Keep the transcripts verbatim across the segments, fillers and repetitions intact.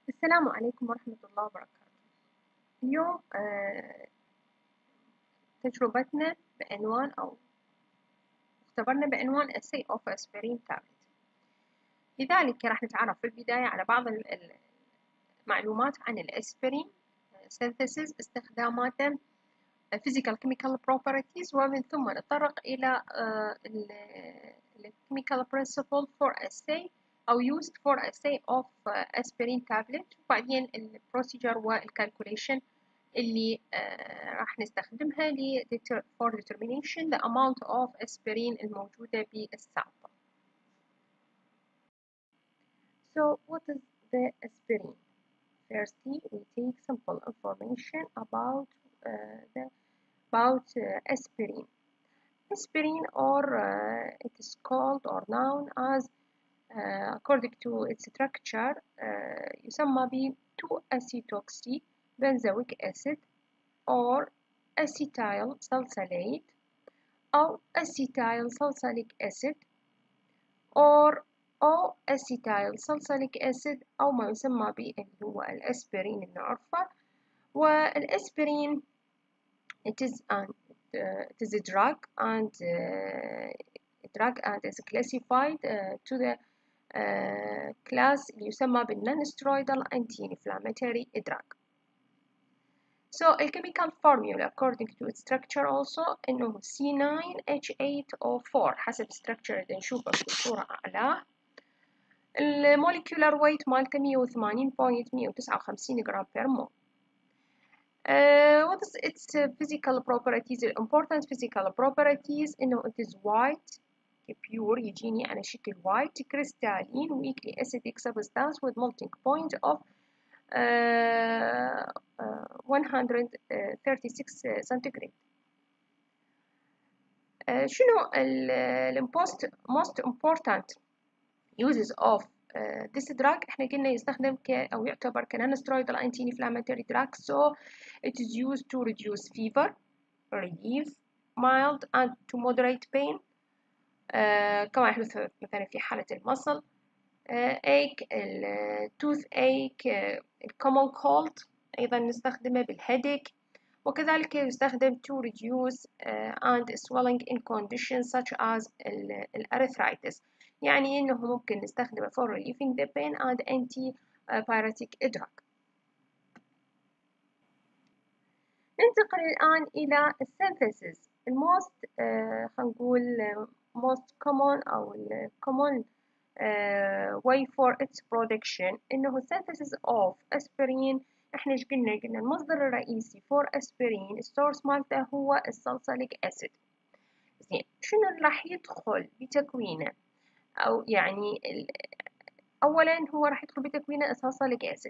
السلام عليكم ورحمة الله وبركاته. اليوم آه، تجربتنا بعنوان أو مختبرنا بعنوان Essay of Aspirin Tablet. لذلك راح نتعرف في البداية على بعض المعلومات عن الأسبرين synthesis، استخداماته، physical chemical properties، ومن ثم نتطرق إلى ال chemical principle for assay أو used for assay of aspirin tablet، وبعدين ال procedure وال calculation اللي آه راح نستخدمها ل for determination the amount of aspirin الموجودة بالsample. So what is the aspirin? Firstly, we take simple information about uh, the about uh, aspirin. Aspirin, or uh, it is called or known as uh, according to its structure uh, يسمى ب two acetoxy benzoic acid or acetyl salicylate أو acetyl salicylic acid or أو acetyl salicylic acid أو ما يسمى ب اللي هو الأسبرين اللي نعرفه. والأسبرين it is an uh, it is a drug and uh, drug and is classified uh, to the uh, class اللي يسمى بالnon-steroidal anti-inflammatory drug. So a chemical formula according to its structure also إنه سي ناين إتش إيت أو فور حسب structure اللي نشوفه في الصورة أعلاه. الموليكولار ويت مالته مية وثمانين بوينت مية وتسعة وخمسين جرام per mol. Uh, what is its uh, physical properties? Important physical properties إنه it is white pure يجيني على شكل white crystalline weakly acidic substance with melting point of uh, uh, one hundred thirty-six centigrade. uh, شنو ال most most important uses of uh, this drug؟ احنا قلنا يستخدم ك أو يعتبر كنون-steroidal anti-inflammatory drug, so it is used to reduce fever, relieve mild and to moderate pain. uh, كما يحدث مثلا في حالة المصل uh, ache، ال tooth ache، uh, common cold أيضا نستخدمه بالheadache، وكذلك يستخدم to reduce uh, and swelling in conditions such as الارثرايتس، يعني إنه ممكن نستخدمه for relieving the pain and antipyretic drug. ننتقل الآن إلى synthesis. الموست uh, خلينا نقول most common أو ال common uh, way for its production إنه synthesis of aspirin. إحنا إيش قلنا؟ قلنا المصدر الرئيسي for aspirin السورس مالته هو الساليسيليك أسيد. زين، شنو اللي راح يدخل بتكوينه؟ أو يعني أولا هو راح يدخل بتكوينه الساليسيليك أسيد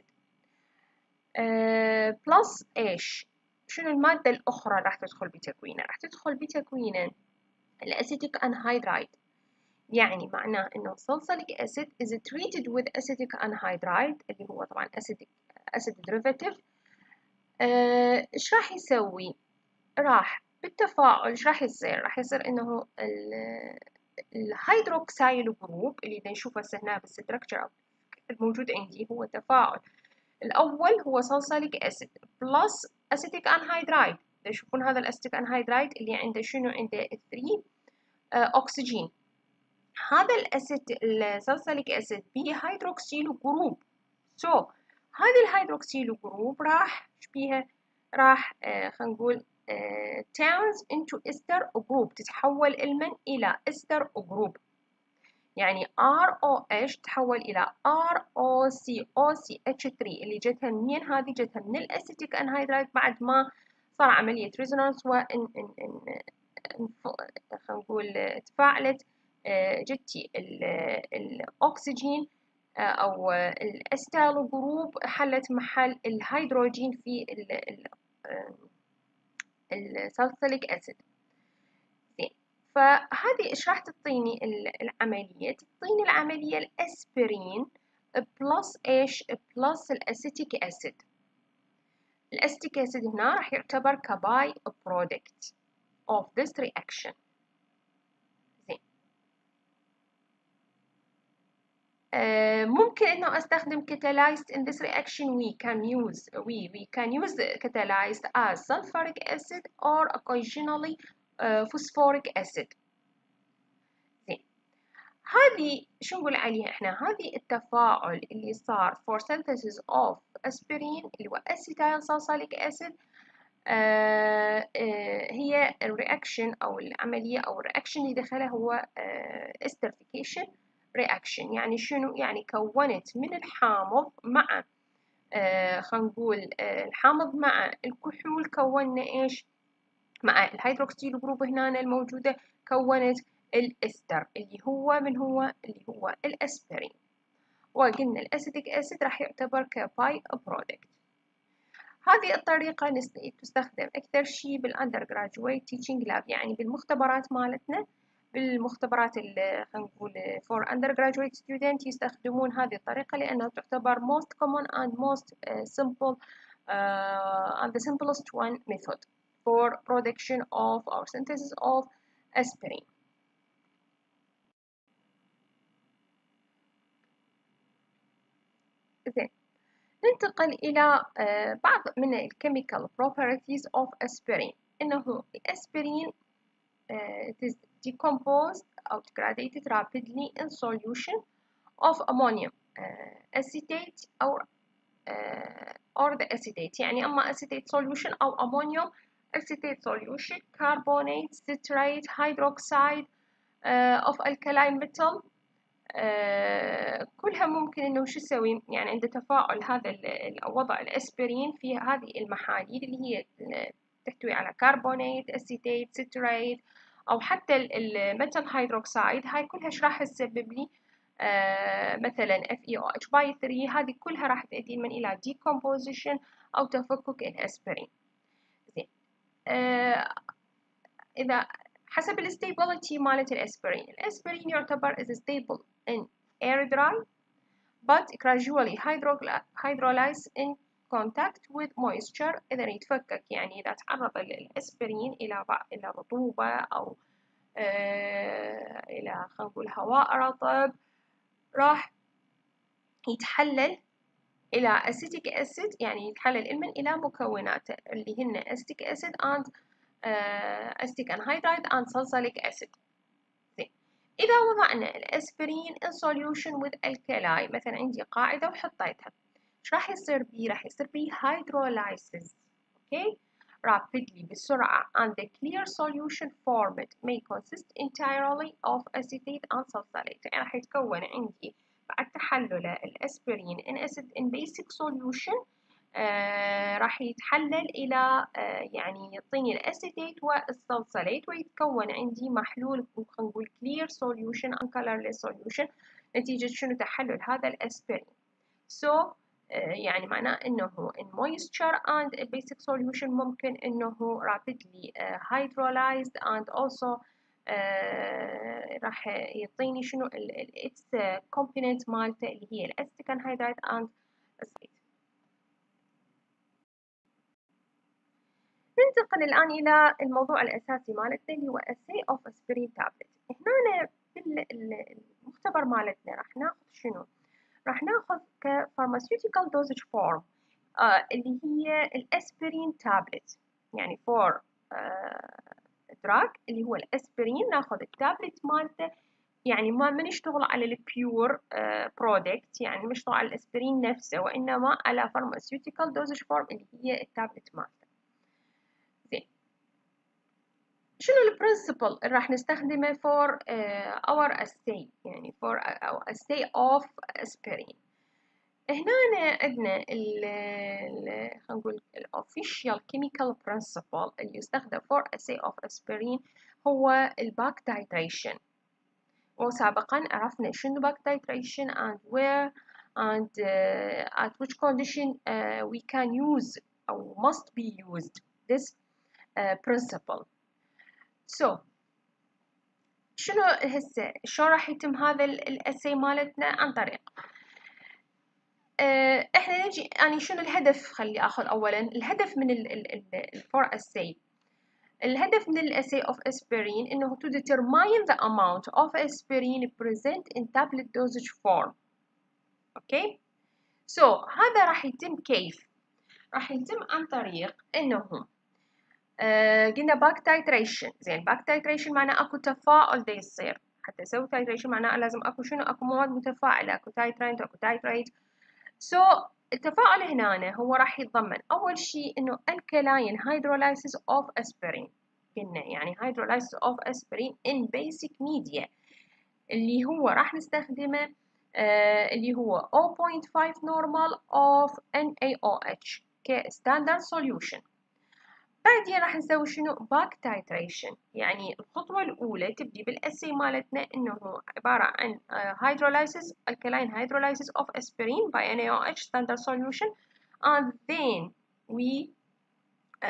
أه بلس إيش؟ شنو المادة الأخرى راح تدخل بتكوينه؟ راح تدخل بتكوينه الأسيتيك أنهيدرايد، يعني معناه إنه salicylic acid is treated with acetic anhydride اللي هو طبعا acidic acid derivative. آه، إيش راح يسوي؟ راح بالتفاعل إيش راح يصير؟ راح يصير إنه الهيدروكسيل جروب اللي نشوفه هنا بالستركتشر الموجود عندي هو تفاعل الأول هو salicylic acid plus acetic anhydride. تشوفون هذا الأسيتيك أنهيدرايد اللي عنده شنو؟ عنده ثلاثة أكسجين. هذا الأسيد الساليسيليك أسيد به هيدروكسيل جروب، سو so, هذه الهيدروكسيل جروب راح ايش بيها؟ راح آه خلينا نقول آه turns into ester group، تتحول المن إلى ester group، يعني آر أو إتش تحول إلى آر أو سي أو سي إتش ثري اللي جتها منين؟ هذه جتها من الأسيتيك أنهيدرايد بعد ما صار عملية ريزونانس وإن إن إن خلينا نقول تفاعلت جتي الأكسجين أو الأستالو جروب حلت محل الهيدروجين في الساليسيليك أسيد. زين، فهذه إيش راح تعطيني العملية؟ تعطيني العملية الأسبرين بلس إيش؟ بلس الأسيتيك أسيد. الأسيتيك أسيد هنا راح يعتبر كباي برودكت of this reaction. Uh, ممكن إنه أستخدم catalyzed in this reaction. We can use we we can use catalyzed as sulfuric acid or occasionally uh, phosphoric acid. زين، هذه شو نقول عليها إحنا؟ هذه التفاعل اللي صار for synthesis of aspirin اللي هو acetyl salicylic acid. آه آه هي الرياكشن أو العملية أو الرياكشن اللي دخلها هو آه esterification reaction. يعني شنو؟ يعني كونت من الحامض مع آه خلينا نقول آه الحامض مع الكحول، كونا إيش؟ مع الهيدروكسيل جروب هنا الموجودة كونت الإستر اللي هو من هو؟ اللي هو الأسبرين. وقلنا الأسيتيك أسيد راح يعتبر كباي برودكت. هذه الطريقة تستخدم أكثر شيء بالأندر جراجويت تيتشنج لاب، يعني بالمختبرات مالتنا، بالمختبرات اللي خلينا نقول for undergraduate student يستخدمون هذه الطريقة لأنها تعتبر most common and most uh, simple uh, and the simplest one method for production of or synthesis of aspirin. زين، ننتقل إلى uh, بعض من ال chemical properties of aspirin. إنه aspirin uh, it is decomposed or degraded rapidly in solution of ammonium uh, acetate or uh, or the acetate، يعني أما acetate solution أو ammonium acetate solution، carbonate, citrate, hydroxide uh, of alkaline metal. uh, كلها ممكن إنه شو تسوي؟ يعني عند تفاعل هذا وضع الأسبرين في هذه المحاليل اللي هي تحتوي على كربونات، أسيتيت، ستريت، أو حتى الميتال هيدروكسيد، هاي كلها ايش راح تسبب لي؟ آه مثلا إف إي أو إتش باي ثلاثة، هذه كلها راح تؤدي من إلى decomposition أو تفكك الأسبرين. زين، آه إذا حسب الستيبلتي مالت الأسبرين، الأسبرين يعتبر is stable in air dry but gradually hydrolyzed in contact with moisture. إذا يتفكك يعني إذا تعرض الأسبرين إلى إلى رطوبة أو آه إلى خلينا نقول هواء رطب، راح يتحلل إلى acetic acid، يعني يتحلل المن إلى مكوناته اللي هن acetic acid and uh, acetic anhydride and salicylic acid. زين، إذا وضعنا الأسبرين in solution with alkali، مثلا عندي قاعدة وحطيتها، إيش راح يصير بيه؟ راح يصير بيه hydrolysis okay rapidly بسرعة and the clear solution formed may consist entirely of acetate and salicylate. يعني راح يتكون عندي بعد تحلل الأسبرين in acid in basic solution آه راح يتحلل إلى آه يعني يعطيني الأسيتيت والسلسليت ويتكون عندي محلول خلينا نقول clear solution and colorless solution نتيجة شنو؟ تحلل هذا الأسبرين. so آه يعني معناه إنه in moisture and a basic solution ممكن إنه rapidly uh, hydrolyzed and also آه راح يعطيني شنو ال its component مالته اللي هي الأسيتيك anhydride and acetate. ننتقل الآن إلى الموضوع الأساسي مالتنا اللي هو assay of aspirin tablet. هنا في المختبر مالتنا راح ناخذ شنو؟ راح ناخذ ك pharmaceutical dosage form آه اللي هي الأسبرين تابلت، يعني for آه drug اللي هو الأسبرين ناخذ التابلت مالته، يعني ما ما نشتغل على البيور برودكت، يعني ما نشتغل على الأسبرين نفسه، وإنما على pharmaceutical dosage form اللي هي التابلت مالته. زين، شنو البرنسبل اللي راح نستخدمه for uh, our assay، يعني for our assay of aspirin؟ هنا عندنا ال خلينا نقول الofficial chemical principle اللي يستخدم for assay of aspirin هو الباك titration، وسابقا عرفنا شنو باك titration and where and uh, at which condition uh, we can use أو must be used this uh, principle. so شنو هسه شلون راح يتم هذا الاسي مالتنا؟ عن طريق اه احنا نجي يعني شنو الهدف؟ خلي اخذ اولا الهدف من الفور اسي. الهدف من الاسي of aspirin انه to determine the amount of aspirin present in tablet dosage form. اوكي. سو so, هذا راح يتم كيف؟ راح يتم عن طريق انه آه قلنا باك تايتريشن. زين باك تايتريشن معناه اكو تفاعل دا يصير. حتى اسوي تايتريشن معناه لازم اكو شنو؟ اكو مواد متفاعله، اكو تايترنت اكو تايتريت. سو so, التفاعل هنا هو راح يتضمن اول شيء انه الكلاين hydrolysis of aspirin. قلنا يعني hydrolysis of aspirin in basic media اللي هو راح نستخدمه آه اللي هو zero point five normal of N A O H كستاندرد solution. بعدين راح نسوي شنو؟ باك تايتريشن. يعني الخطوة الأولى تبدي بالأسي مالتنا إنه عبارة عن hydrolysis alkaline hydrolysis of aspirin by N A O H standard solution and then we uh,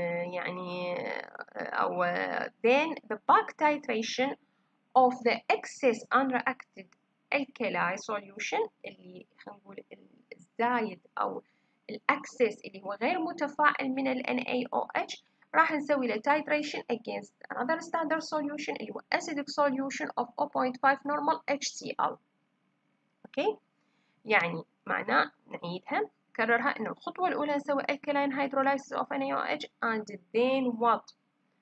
يعني أو uh, then the back titration of the excess unreacted alkali solution اللي خلينا نقول الزايد أو الأكسس اللي هو غير متفاعل من ال N A O H راح نسوي له titration against another standard solution اللي هو acidic solution of zero point five normal H C l. اوكي. يعني معناه نعيدها نكررها إن الخطوة الأولى نسوي alkaline hydrolysis of N A O H and then what?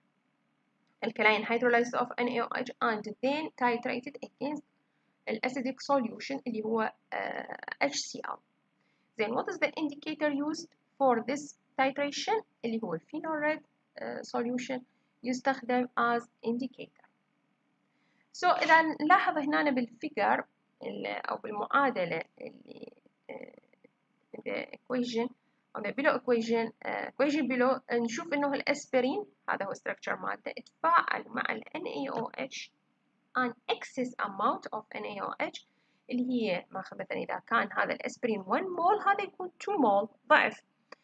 alkaline hydrolysis of N A O H and then titrated against acidic solution اللي هو uh, H C l. Then what is the indicator used for this titration اللي هو phenol red uh, solution يستخدم as indicator. So إذا نلاحظ هنا بالفيجر أو بالمعادلة اللي uh, the equation أو the below equation uh, equation below نشوف إنه الأسبرين هذا هو structure مالته يتفاعل مع ال N A O H an excess amount of N A O H اللي هي ماخذ مثلا إذا كان هذا الأسبرين one مول هذا يكون two مول ضعف.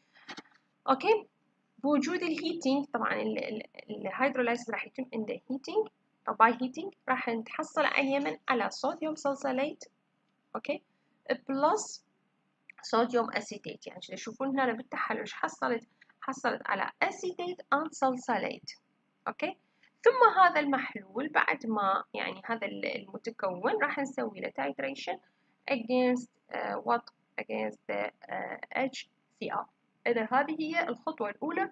أوكي. بوجود الهيتينج طبعا الهيدرولايسيس راح يتم عند هيتينج أو باي هيتينج راح نتحصل على اليمن على صوديوم سلسليت. أوكي. بلس صوديوم أسيتيت. يعني تشوفون هنا بالتحلل إيش حصلت؟ حصلت على أسيتيت أند سلسليت. أوكي. ثم هذا المحلول بعد ما يعني هذا المتكون راح نسوي له titration against uh, what against the uh, H C l. إذا هذه هي الخطوة الأولى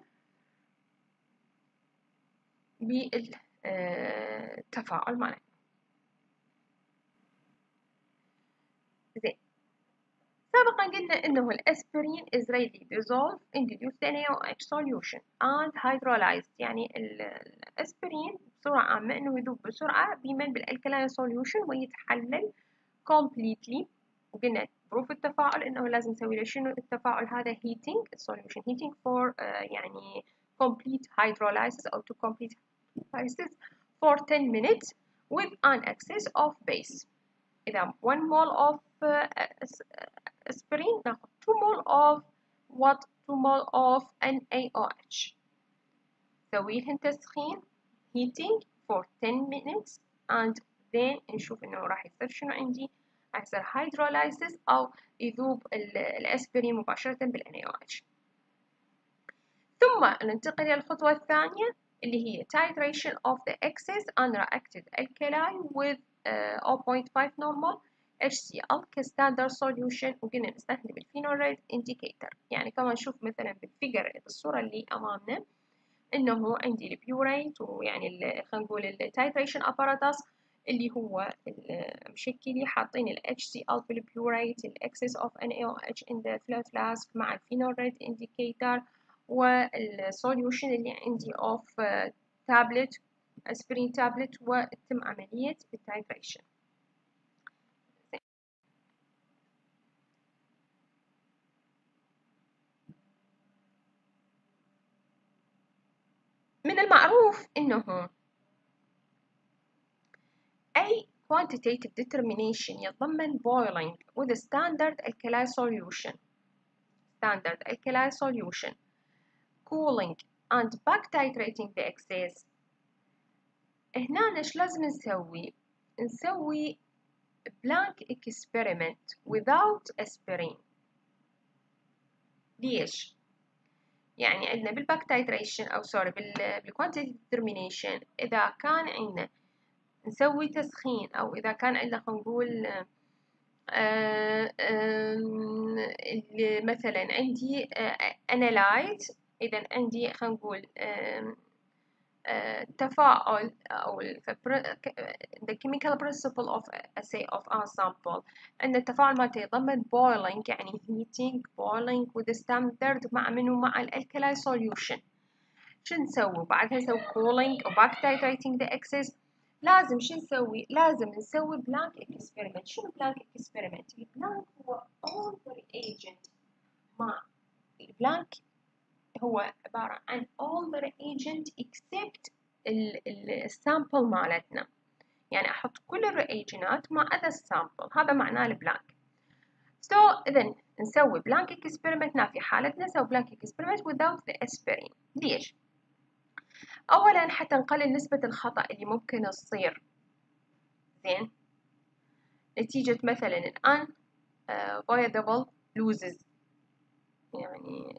بالتفاعل معنا. زين. سابقا قلنا إنه الأسبرين is readily dissolved in dilute N A O H solution and hydrolyzed. يعني الأسبرين بسرعة عامة إنه يذوب بسرعة بيمن بالألكالين solution ويتحلل completely. وقلنا بروف التفاعل إنه لازم نسوي له شنو التفاعل هذا heating solution heating for uh, يعني complete hydrolysis أو to complete hydrolysis for ten minutes with an excess of base. إذا one mole of uh, aspirin ناخذ two mole of what two mole of N A O H. نسوي لهن تسخين heating for ten minutes and then نشوف إنه راح يصير شنو عندي. راح يصير hydrolysis أو يذوب الأسبرين مباشرة بال N A O H. ثم ننتقل إلى الخطوة الثانية اللي هي titration of the excess unreacted alkali with uh, zero point five normal H C l كستاندرد solution. وقلنا نستخدم الفينول ريد indicator. يعني كما نشوف مثلا بالفيجر بالصورة اللي أمامنا إنه عندي البيوريت ويعني خلينا نقول التايتريشن apparatus اللي هو مشكلي حاطين ال H C l بالبيوريت ال excess of N A O H in the flow flask مع الفينول ريد indicator والسوليوشن اللي عندي of تابلت اسبرين تابلت وتتم عملية التايتريشن. من المعروف إنه أي quantitative determination يتضمن boiling with a standard alkali solution standard alkali solution cooling and back titrating the excess. هنا إيش لازم نسوي؟ نسوي blank experiment without aspirin. ليش؟ يعني عندنا بالباك تايتريشن أو سوري بالكوانتيتي ديترمينيشن إذا كان عندنا نسوي تسخين أو إذا كان عندنا خلينا نقول آه، آم، اللي مثلا عندي analyte. إذا عندي خلينا نقول آم، آه، تفاعل أو ال- فبر- ك- the chemical principle of assay of our sample أن التفاعل مالته يتضمن boiling يعني heating boiling with the standard مع منه مع ال alkali solution. شو نسوي بعدها؟ نسوي cooling و back titrating the excess. لازم شو نسوي؟ لازم نسوي blank experiment. شنو blank experiment؟ البلانك هو all the reagent مع البلانك هو عبارة عن all the reagent except السامبل مالتنا. يعني أحط كل الرياجنات مع هذا السامبل، هذا معناه البلانك. so إذا نسوي blank experiment. في حالتنا نسوي blank experiment without the aspirin. ليش؟ أولا حتى نقلل نسبة الخطأ اللي ممكن تصير. زين، نتيجة مثلا الآن unavoidable losses يعني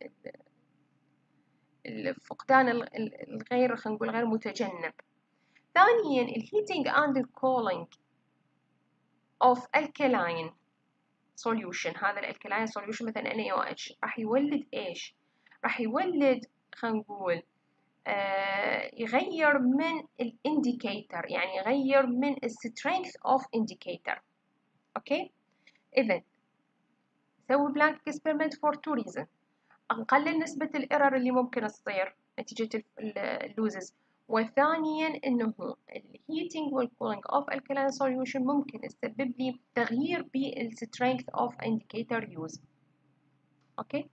الفقدان الغير خلينا نقول غير متجنب. ثانيا الهيتنج and cooling of alkaline solution. هذا الالكلاين solution مثلا NaOH راح يولد ايش؟ راح يولد خلينا نقول آه يغير من الانديكيتر، يعني يغير من strength of indicator. اوكي، اذا نسوي blank experiment for two reasons. نقلل نسبة الايرور اللي ممكن تصير نتيجة اللوزز، وثانيا انه الهيتنج والكولينج اوف alkaline solution ممكن يسبب لي تغيير بالسترينث اوف indicator يوز. اوكي،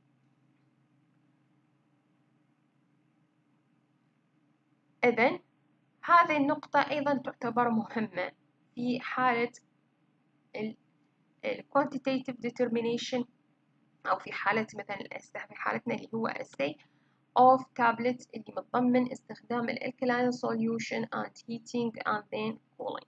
اذا هذه النقطة ايضا تعتبر مهمة في حالة ال quantitative determination او في حالة مثلا في حالتنا اللي هو assay of tablets اللي متضمن استخدام ال alkaline solution and heating and then cooling.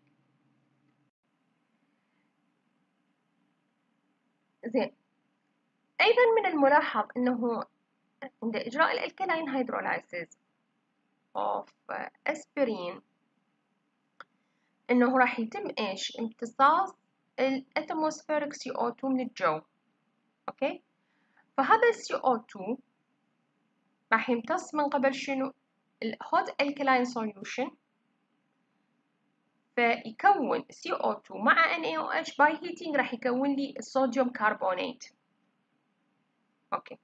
زين، أيضا من الملاحظ أنه عند إجراء ال alkaline hydrolysis of aspirin أنه راح يتم إيش؟ امتصاص ال atmospheric سي أو تو من الجو. أوكي، فهذا ال سي أو تو راح يمتص من قبل شنو؟ ال hot alkaline solution، فيكون سي أو تو مع NaOH by heating راح يكون لي الصوديوم كربونات. اوكي،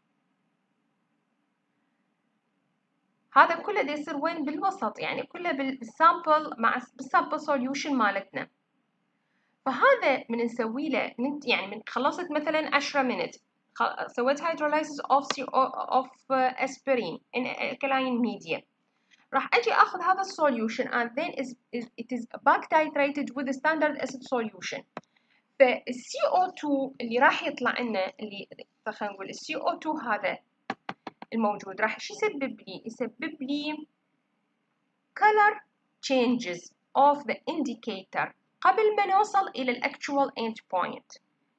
هذا كله دا يصير وين؟ بالوسط، يعني كله بالسامبل مع بالسامبل سوليوشن مالتنا. فهذا من نسوي له يعني من خلصت مثلا عشرة minutes سويت hydrolysis of of aspirin in alkaline media، راح اجي اخذ هذا السوليوشن and then is, is it is back titrated with the standard acid solution. فالسي أو تو اللي راح يطلع لنا اللي خلينا نقول السي أو تو هذا الموجود راح شو يسبب لي؟ يسبب لي color changes of the indicator قبل ما نوصل إلى ال actual end point.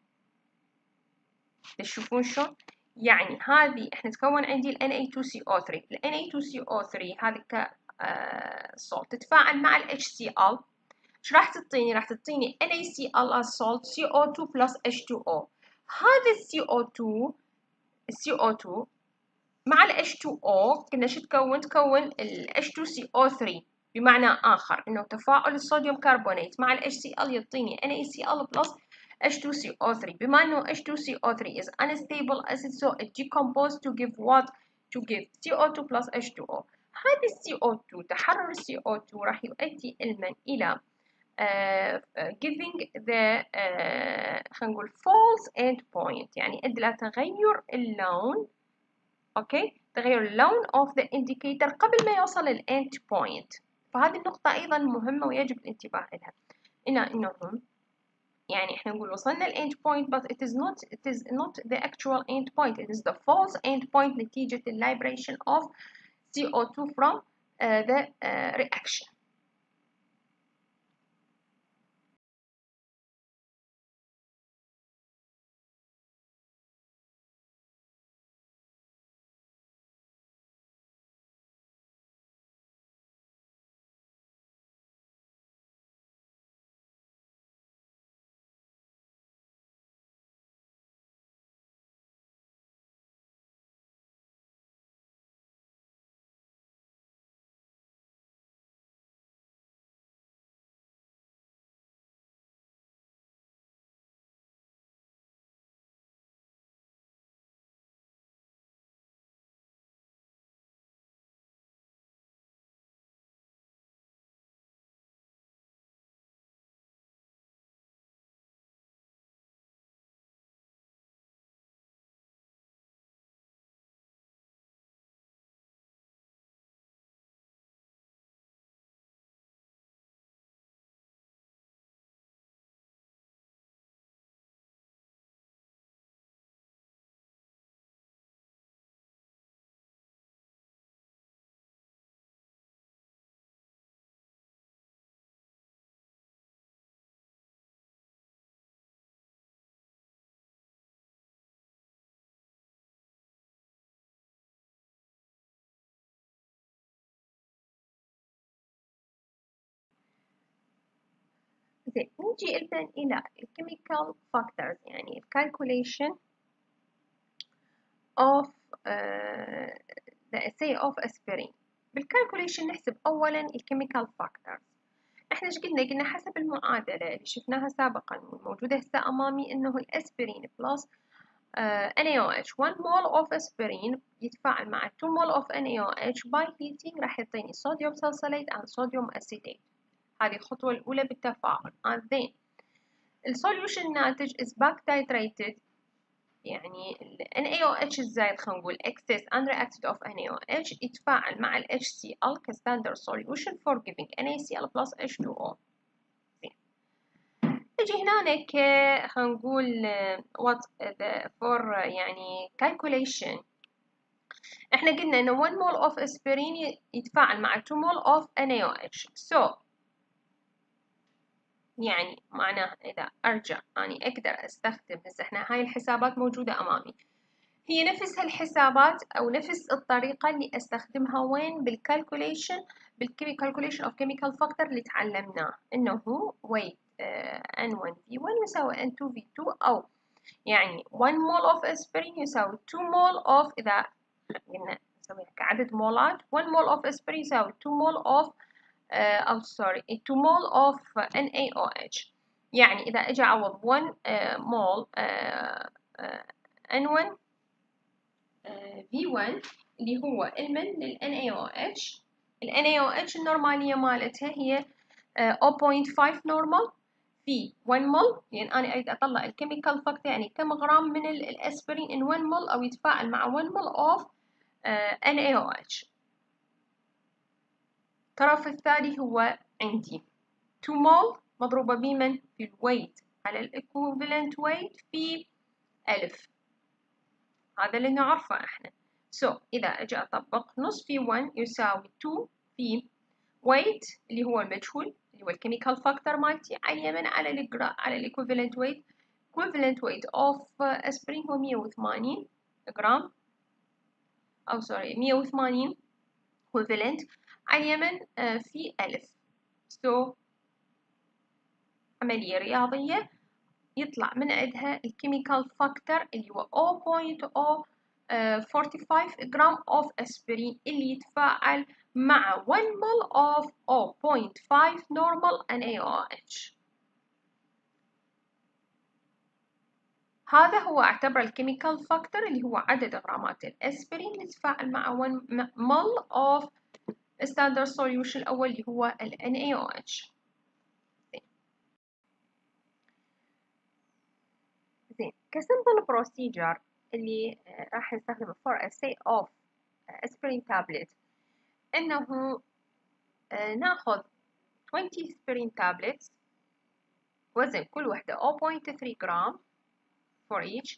تشوفون شلون؟ يعني هذه احنا تكون عندي ال إن إيه تو سي أو ثري. ال إن إيه تو سي أو ثري هذه ك salt تتفاعل مع ال إتش سي إل. ايش راح تعطيني؟ راح تعطيني NaCl as salt سي أو تو plus إتش تو أو. هذا ال سي أو تو ال سي أو تو مع ال إتش تو أو كنا شو تكون؟ تكون ال إتش تو سي أو ثري، بمعنى آخر إنه تفاعل الصوديوم كربونات مع ال HCl يعطيني NaCl plus إتش تو سي أو ثري. بما إنه إتش تو سي أو ثري is unstable acid so it decomposes to give what? To give سي أو تو plus إتش تو أو. هذه ال سي أو تو تحرر ال سي أو تو راح يؤدي علما إلى Uh, giving the uh, خلينا نقول false end point، يعني يؤدي إلى تغير اللون. اوكي، تغير اللون of the indicator قبل ما يوصل ال end point. فهذه النقطة أيضا مهمة ويجب الانتباه لها. إن إنهم يعني إحنا نقول وصلنا ال end point but it is not it is not the actual end point, it is the false end point نتيجة ال liberation of سي أو تو from uh, the uh, reaction. زين نجي الآن إلى الكيميكال فاكتورز، يعني الكالكوليشن of uh, the assay of aspirin. بالكالكوليشن نحسب أولا الكيميكال فاكتورز. احنا ايش قلنا؟ قلنا حسب المعادلة اللي شفناها سابقا والموجودة هسه أمامي إنه الأسبرين بلس Uh, N A O H one mole of aspirin يتفاعل مع two mole of N A O H by heating راح يعطيني صوديوم salicylate and صوديوم acetate. هذه الخطوة الأولى بالتفاعل. and then السوليوشن الناتج is back titrated، يعني ال N A O H الزايد خلينا نقول excess unreacted of N A O H يتفاعل مع ال H C l كستاندرد solution for giving NaCl plus H two O. نجي هنا ك خلينا نقول what the for يعني calculation. احنا قلنا ان one mole of aspirin يتفاعل مع two mole of N A O H. so يعني معناه اذا ارجع يعني اقدر استخدم، هسه احنا هاي الحسابات موجودة امامي، هي نفس هالحسابات او نفس الطريقة اللي استخدمها وين بالكالكوليشن بالكالكوليشن of chemical factor اللي تعلمناه انه weight N one V one يساوي N two V two، أو يعني one mole of aspirin يساوي two mole of، إذا قلنا نسويها كعدد مولات one mole of aspirin يساوي two mole of uh, أو sorry two mole of N A O H. يعني إذا أجي أعوض one uh, mole uh, uh, N one uh, V one اللي هو المن لل N A O H، ال N A O H النورمالية مالتها هي uh, zero point five normal في one mol، يعني أنا أريد أطلع الكيميكال فاكتور يعني كم غرام من الأسبرين in one mol أو يتفاعل مع one mol of uh, N A O H. الطرف الثاني هو عندي two mol مضروبة بمن في الويت على الإكوفالنت ويت في ألف، هذا اللي نعرفه إحنا. so إذا أجي أطبق نص في one يساوي two في ويت اللي هو المجهول اللي هو الكيميكال فاكتور مالتي على اليمين على الجرا على الايكوفالنت ويت. equivalent weight of aspirin هو مية وثمانين جرام أو سوري مية وثمانين equivalent على اليمين في ألف. so عملية رياضية يطلع من عندها الكيميكال فاكتور اللي هو zero point zero four five جرام of aspirin اللي يتفاعل مع one mol of zero point five normal N A O H. هذا هو أعتبر الكيميكال فاكتور اللي هو عدد غرامات الأسبرين اللي تتفاعل مع one mol of standard solution الأول اللي هو ال N A O H. زين كسمبل بروسيجر اللي راح نستخدمه for assay of aspirin tablet إنه ناخذ twenty aspirin tablets وزن كل وحدة zero point three جرام for each.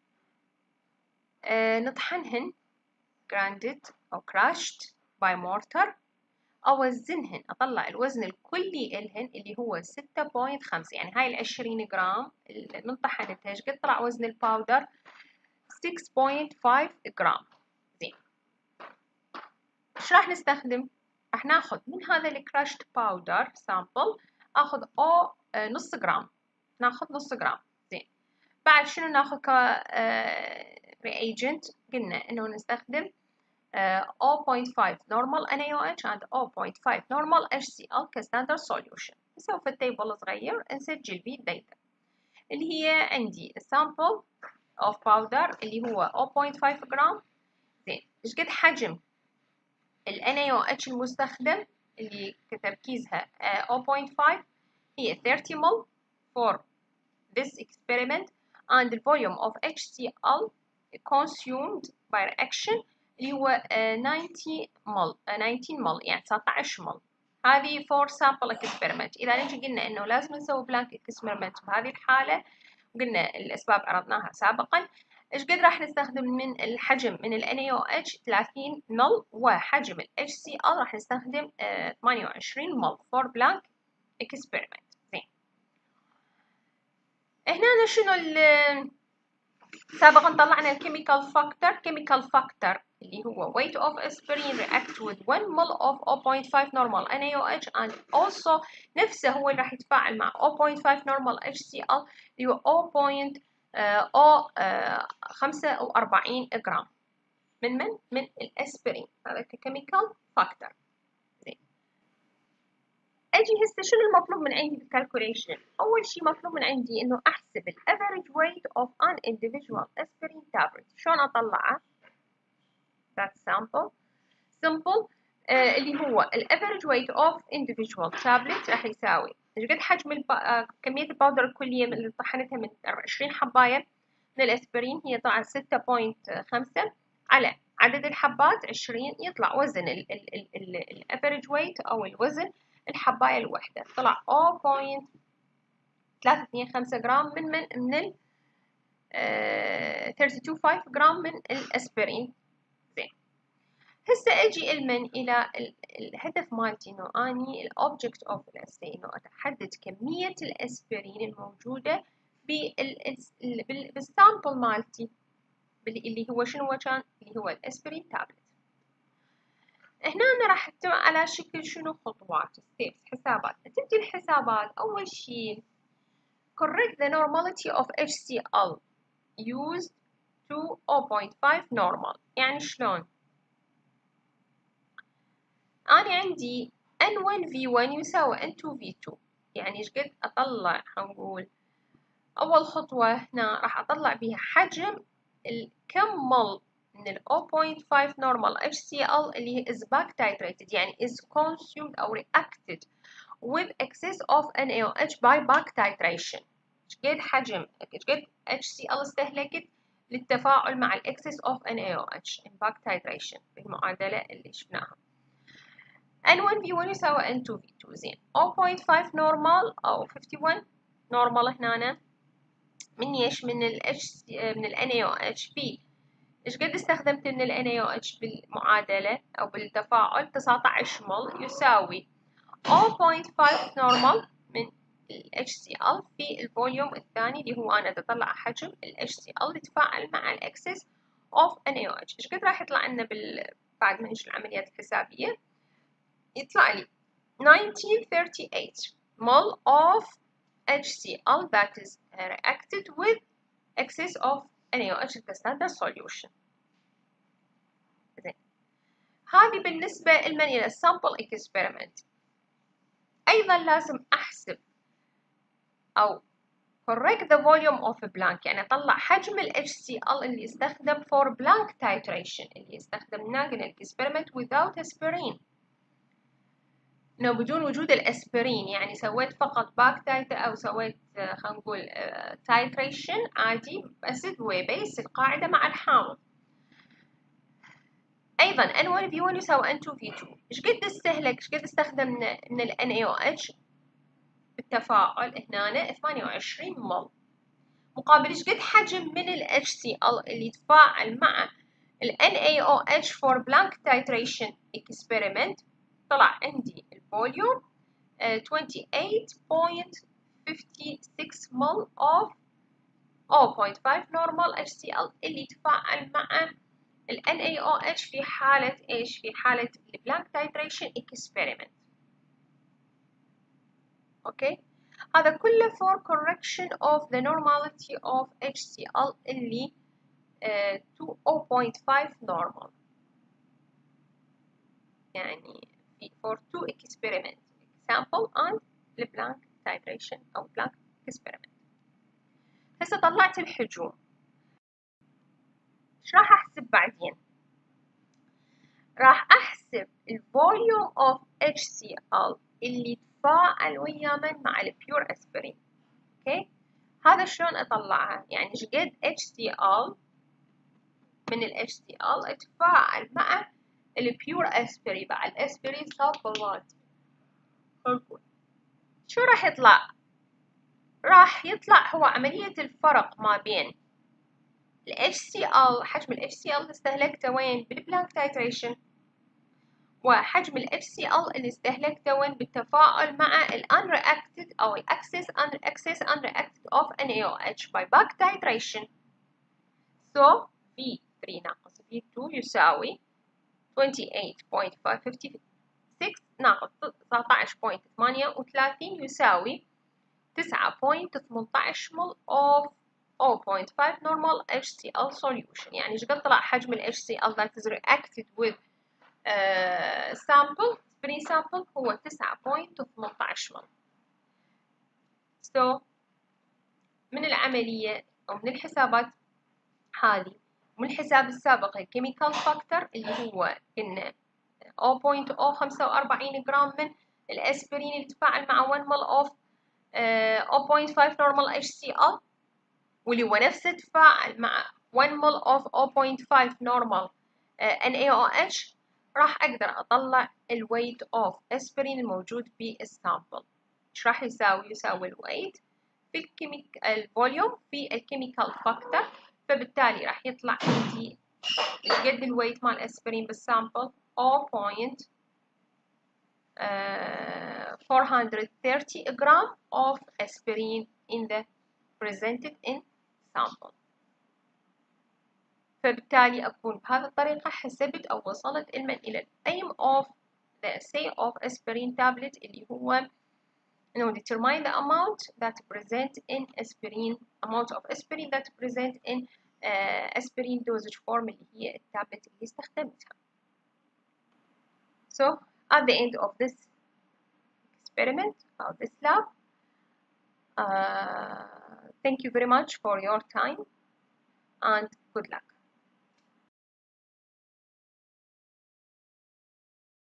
أه نطحنهن grounded أو crushed by mortar، أوزنهن أطلع الوزن الكلي إلهن اللي هو ستة فاصلة خمسة، يعني هاي العشرين جرام من طحنتها إيش قد طلع وزن الباودر six point five جرام. زين إيش راح نستخدم؟ راح ناخذ من هذا الكراشت باودر سامبل آخذ أو أه نص جرام، ناخذ نص جرام. زين بعد شنو ناخذ ك reagent؟ قلنا إنه نستخدم uh, zero point five normal N A O H and zero point five normal H C l كستاندرد solution. نسوي في التيبل صغير نسجل بيه الداتا اللي هي عندي sample of powder اللي هو zero point five جرام. زين إيش قد حجم ال N A O H المستخدم اللي كتركيزها uh, zero point five هي thirty mol for this experiment and the volume of H C l consumed by reaction اللي هو ninety mol nineteen mol يعني تسعة عشر مول. هذه for sample experiment. إذا نجي قلنا إنه لازم نسوي blank experiment بهذه الحالة وقلنا الأسباب عرضناها سابقا، إيش قد راح نستخدم من الحجم من ال N A O H ثلاثين مل وحجم ال H C l راح نستخدم ثمانية وعشرين مل for blank experiment. زين هنا شنو ال سابقا طلعنا الكيميكال فاكتور. كيميكال فاكتور اللي هو weight of aspirin react with one mol of zero point five normal N A O H and also نفسه هو اللي راح يتفاعل مع zero point five normal H C l اللي هو zero point خمسة وأربعين جرام من من من الاسبرين. هذا ككيميكال فاكتور. زين، اجي هسه شنو المطلوب من عندي بالكالكوليشن؟ اول شيء مطلوب من عندي انه احسب الافريج ويت اوف ان individual aspirin tablet. شلون اطلعه؟ that's simple simple آه اللي هو الافريج ويت اوف individual tablet راح يساوي ايش قد حجم الب... آه كمية الباودر الكلية اللي طحنتها من عشرين حباية من الاسبرين، هي طبعا ستة فاصلة خمسة على عدد الحبات عشرين، يطلع وزن الافريج ويت او الوزن الحباية الواحدة طلع zero point ثلاثة اثنين خمسة جرام من من من ال ثلاثة وثلاثين فاصلة خمسة جرام من الاسبرين. زين، هسه اجي المن الى الهدف مالتي انه اني الاوبجكت اوف الاسي انه اتحدد كمية الاسبرين الموجودة بالسامبل مالتي اللي هو شنو كان اللي هو الاسبرين تابلت. هنا أنا راح أكتب على شكل شنو خطوات ستيبس حسابات. تبدي الحسابات أول شيء correct the normality of H C l used to zero point five normal. يعني شلون؟ أنا عندي N one V one يساوي N two V two، يعني إيش قد أطلع؟ هنقول أول خطوة هنا راح أطلع بها حجم الكم مول من ال zero point five normal H C l اللي هي is back titrated، يعني is consumed أو reacted with excess of N A O H by back titration. إيش قد حجم إيش قد H C l استهلكت للتفاعل مع ال excess of N A O H in back titration بالمعادلة اللي شفناها. N one V one يساوي N two V two. زين، zero point five normal أو fifty-one normal هنا من ايش؟ من ال H من ال N A O H B. ايش قد استخدمت من ال N A O H بالمعادلة أو بالتفاعل؟ تسعة عشر مول يساوي zero point five normal من ال H C l في الفوليوم الثاني اللي هو أنا أطلع حجم ال H C l يتفاعل مع ال excess of N A O H. ايش قد راح يطلع لنا بال بعد ما نجي العمليات الحسابية؟ يطلع لي nineteen thirty-eight mol of H C l that is reacted with excess of N A O H the standard solution. زين، هذه بالنسبة لمن إلى sample experiment. أيضا لازم أحسب أو correct the volume of a blank، يعني أطلع حجم ال H C l اللي يستخدم for blank titration اللي يستخدمناه قلنا experiment without aspirin، إنه بدون وجود الأسبرين، يعني سويت فقط باك تايت أو سويت خلينا نقول تايتريشن عادي أسيد وبيس القاعدة مع الحامض. أيضا N one V one يساوي N two V two. إيش قد استهلك إيش قد استخدمنا من ال N A O H بالتفاعل هنا؟ ثمانية وعشرين مول مقابل إيش قد حجم من ال H C l اللي يتفاعل مع ال N A O H for blank titration experiment. طلع عندي الفوليوم twenty-eight point five six mol of zero point five normal H C l اللي يتفاعل مع ال N A O H في حالة إيش؟ في حالة ال blank titration experiment. أوكي، هذا كله for correction of the normality of H C l اللي uh, to zero point five normal، يعني for two experiment example and the blank titration أو blank experiment. هسه طلعت الحجوم، ايش راح احسب بعدين؟ راح احسب الفوليوم اوف H C l اللي يتفاعل ويا من مع البيور اسبرين. اوكي، هذا شلون اطلعها؟ يعني ايش قد H C l من ال H C l يتفاعل مع البيور اسبرين مع الاسبرين سامبل مالتي. شو راح يطلع؟ راح يطلع هو عملية الفرق ما بين ال H C l حجم ال H C l اللي استهلكته وين؟ بالبلانك تايتريشن، وحجم ال H C l اللي استهلكته وين؟ بالتفاعل مع ال unreacted أو ال excess excess unreacted of N A O H by back titration. so في ثري ناقص في تو يساوي twenty-eight point five five six ناقص تسعتاش point ثمانية وثلاثين يساوي تسعة point ثمنتاش مول of zero point five normal H C l solution. يعني ايش قد طلع حجم ال H C l that is reacted with uh, sample spring sample هو تسعة point ثمنتاش مول. so من العملية أو من الحسابات هذه ومن الحساب السابق الكيميكال فاكتور اللي هو كنا zero point zero خمسة وأربعين جرام من الأسبرين اللي تفاعل مع one mol of uh, zero point five normal H C l واللي هو نفسه تفاعل مع one mol of zero point five normal uh, N A O H. راح أقدر أطلع الويت of أسبرين الموجود في السامبل. إيش راح يساوي؟ يساوي الويت في الكيميك الفوليوم في الكيميكال فاكتور، فبالتالي راح يطلع عندي قد الويت مال الأسبرين بالسامبل zero point four hundred thirty gram of aspirin in the presented in sample. فبالتالي أكون بهذه الطريقة حسبت أو وصلت علما إلى ال aim of the assay of aspirin tablet اللي هو no, determine the amount that present in aspirin amount of aspirin that present in uh, aspirin dosage form اللي هي التابلت اللي استخدمتها. So at the end of this experiment or this lab, uh, thank you very much for your time and good luck.